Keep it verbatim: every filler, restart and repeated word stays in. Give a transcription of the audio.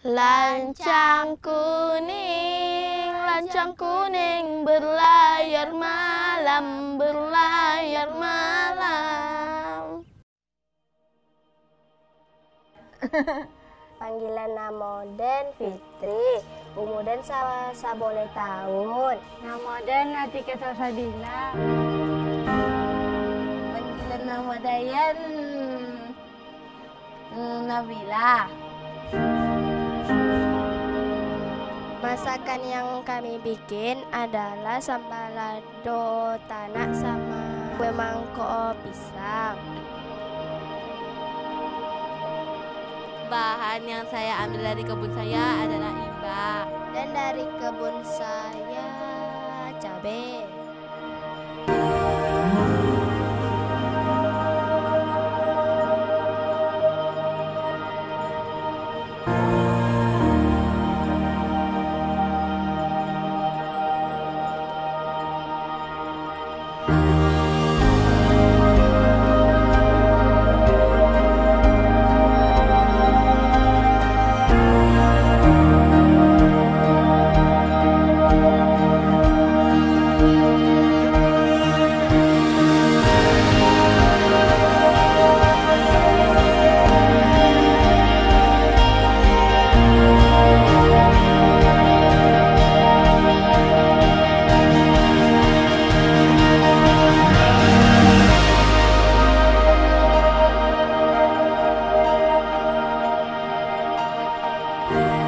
Lancang kuning, lancang kuning, berlayar malam, berlayar malam. Panggilan nama Den Fitri, umur sa sabole tahun. Nama Den Atika Sasadina. Panggilan nama Dayan Nabila. Masakan yang kami bikin adalah sambal lado tanak sama kue mangkok pisang. Bahan yang saya ambil dari kebun saya adalah imbak. Dan dari kebun saya cabai. Thank you.